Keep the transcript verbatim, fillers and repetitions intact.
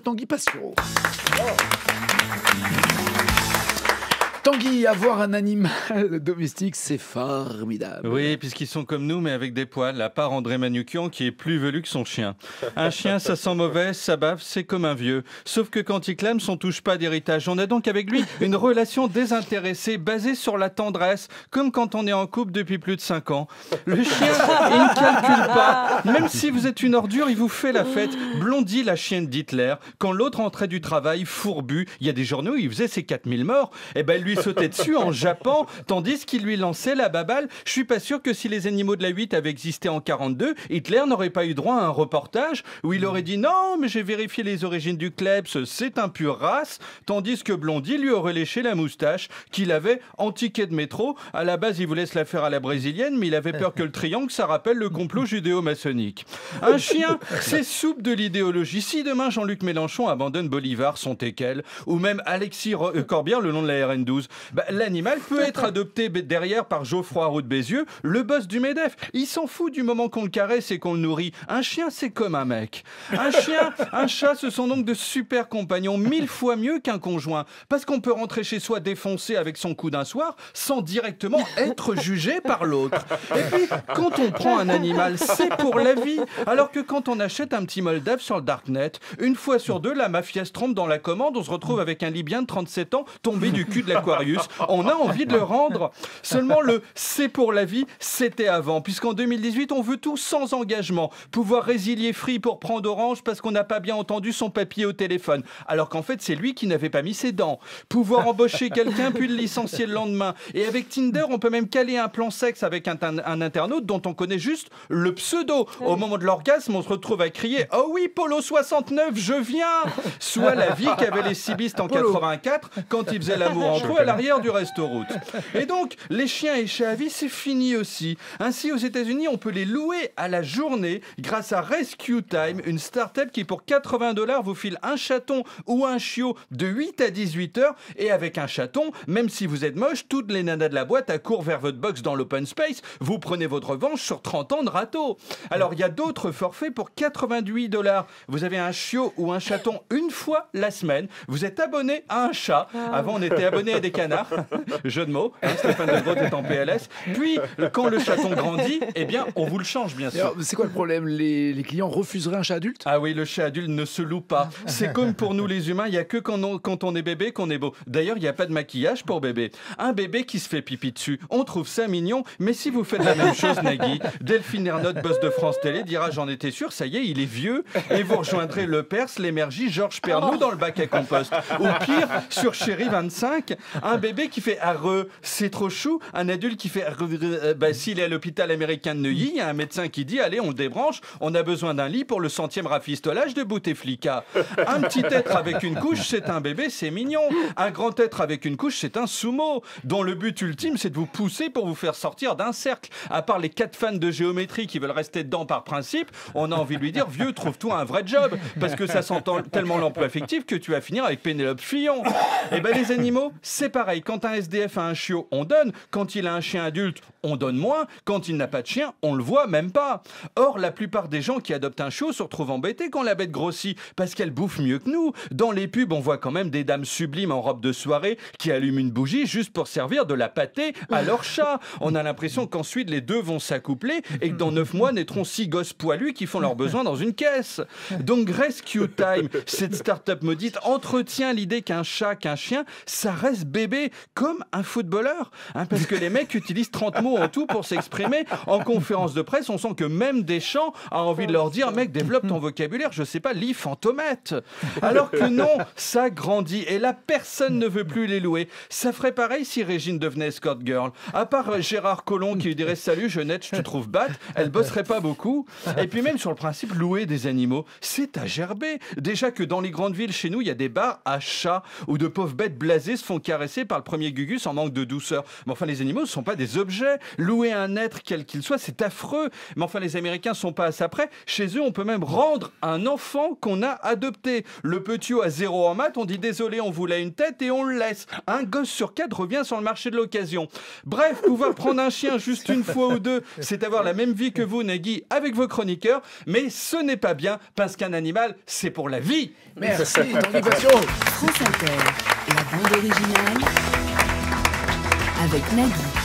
Tanguy Passion. Tanguy, avoir un animal domestique, c'est formidable. Oui, puisqu'ils sont comme nous, mais avec des poils, à part André Manoukian, qui est plus velu que son chien. Un chien, ça sent mauvais, ça bave, c'est comme un vieux. Sauf que quand il clame, on touche pas d'héritage. On a donc avec lui une relation désintéressée, basée sur la tendresse, comme quand on est en couple depuis plus de cinq ans. Le chien, il ne calcule pas. Même si vous êtes une ordure, il vous fait la fête. Blondie, la chienne d'Hitler, quand l'autre rentrait du travail, fourbu, il y a des journées où il faisait ses quatre mille morts, et ben lui sautait dessus en jappant, tandis qu'il lui lançait la baballe. Je suis pas sûr que si les animaux de la huit avaient existé en quarante-deux, Hitler n'aurait pas eu droit à un reportage où il aurait dit non, mais j'ai vérifié les origines du Klebs, c'est un pur race, tandis que Blondie lui aurait léché la moustache qu'il avait en ticket de métro. À la base, il voulait se la faire à la brésilienne, mais il avait peur que le triangle, ça rappelle le complot judéo-maçonnique. Un chien, c'est soupe de l'idéologie. Si demain Jean-Luc Mélenchon abandonne Bolivar, son teckel, ou même Alexis Corbière, le nom de la R N douze, bah, l'animal peut être adopté derrière par Geoffroy Roux de Bézieux, le boss du MEDEF. Il s'en fout du moment qu'on le caresse et qu'on le nourrit. Un chien, c'est comme un mec. Un chien, un chat, ce sont donc de super compagnons, mille fois mieux qu'un conjoint. Parce qu'on peut rentrer chez soi défoncé avec son coup d'un soir sans directement être jugé par l'autre. Et puis, quand on prend un animal, c'est pour la vie. Alors que quand on achète un petit Moldave sur le Darknet, une fois sur deux, la mafia se trompe dans la commande, on se retrouve avec un Libyen de trente-sept ans tombé du cul de l'aquarium. On a envie de le rendre. Seulement le c'est pour la vie, c'était avant. Puisqu'en deux mille dix-huit, on veut tout sans engagement. Pouvoir résilier Free pour prendre Orange parce qu'on n'a pas bien entendu son papier au téléphone. Alors qu'en fait, c'est lui qui n'avait pas mis ses dents. Pouvoir embaucher quelqu'un puis le licencier le lendemain. Et avec Tinder, on peut même caler un plan sexe avec un, un, un internaute dont on connaît juste le pseudo. Au moment de l'orgasme, on se retrouve à crier « Oh oui, Polo soixante-neuf, je viens !» Soit la vie qu'avaient les cibistes en quatre-vingt-quatre quand ils faisaient l'amour entre eux à l'arrière du resto-route. Et donc, les chiens et chats à vie, c'est fini aussi. Ainsi, aux États-Unis, on peut les louer à la journée grâce à Rescue Time, une start-up qui, pour quatre-vingts dollars, vous file un chaton ou un chiot de huit à dix-huit heures. Et avec un chaton, même si vous êtes moche, toutes les nanas de la boîte accourent vers votre box dans l'open space. Vous prenez votre revanche sur trente ans de râteau. Alors, il y a d'autres forfaits pour quatre-vingt-huit dollars. Vous avez un chiot ou un chaton une fois la semaine. Vous êtes abonné à un chat. Avant, on était abonné à des canards. Jeu de mots. Hein, Stéphane de Groot est en P L S. Puis, quand le chaton grandit, eh bien, on vous le change, bien sûr. Alors, c'est quoi le problème? les, les clients refuseraient un chat adulte? Ah oui, le chat adulte ne se loue pas. C'est comme pour nous les humains, il n'y a que quand on, quand on est bébé qu'on est beau. D'ailleurs, il n'y a pas de maquillage pour bébé. Un bébé qui se fait pipi dessus, on trouve ça mignon. Mais si vous faites la même chose, Nagui, Delphine Ernotte, boss de France Télé, dira j'en étais sûr, ça y est, il est vieux. Et vous rejoindrez Le Perse, l'émergie, Georges Pernou dans le bac à compost. Ou pire, sur Chéri vingt-cinq, un bébé qui fait arre, c'est trop chou. Un adulte qui fait arre, euh, bah, s'il est à l'hôpital américain de Neuilly, il y a un médecin qui dit allez, on le débranche, on a besoin d'un lit pour le centième rafistolage de Bouteflika. Un petit être avec une couche, c'est un bébé, c'est mignon. Un grand être avec une couche, c'est un sumo, dont le but ultime, c'est de vous pousser pour vous faire sortir d'un cercle. À part les quatre fans de géométrie qui veulent rester dedans par principe, on a envie de lui dire vieux, trouve-toi un vrai job, parce que ça sent tellement l'emploi fictif que tu vas finir avec Pénélope Fillon. Et ben les animaux, c'est pareil. Quand un S D F a un chiot, on donne. Quand il a un chien adulte, on donne moins. Quand il n'a pas de chien, on le voit même pas. Or, la plupart des gens qui adoptent un chiot se retrouvent embêtés quand la bête grossit, parce qu'elle bouffe mieux que nous. Dans les pubs, on voit quand même des dames sublimes en robe de soirée qui allument une bougie juste pour servir de la pâtée à leur chat. On a l'impression qu'ensuite les deux vont s'accoupler et que dans neuf mois naîtront six gosses poilus qui font leurs besoins dans une caisse. Donc Rescue Time, cette start-up maudite, entretient l'idée qu'un chat, qu'un chien, ça reste bébé, comme un footballeur. Hein, parce que les mecs utilisent trente mots en tout pour s'exprimer. En conférence de presse, on sent que même Deschamps a envie de leur dire mec, développe ton vocabulaire, je sais pas, lis Fantomette. Alors que non, ça grandit et là, personne ne veut plus les louer. Ça ferait pareil si Régine devenait escort girl. À part Gérard Collomb qui lui dirait salut Jeunette, je te trouve batte, elle bosserait pas beaucoup. Et puis même sur le principe, louer des animaux, c'est à gerber. Déjà que dans les grandes villes chez nous, il y a des bars à chats où de pauvres bêtes blasées se font caresser par le premier gugus en manque de douceur. Mais enfin, les animaux ne sont pas des objets. Louer un être quel qu'il soit, c'est affreux. Mais enfin, les Américains sont pas à ça près. Chez eux, on peut même rendre un enfant qu'on a adopté. Le petit à zéro en maths, on dit désolé, on voulait une tête et on le laisse. Un gosse sur quatre revient sur le marché de l'occasion. Bref, pouvoir prendre un chien juste une fois ou deux, c'est avoir la même vie que vous, Nagui, avec vos chroniqueurs. Mais ce n'est pas bien, parce qu'un animal, c'est pour la vie. Merci, ton équation. France Inter, la bande originale avec Nagui.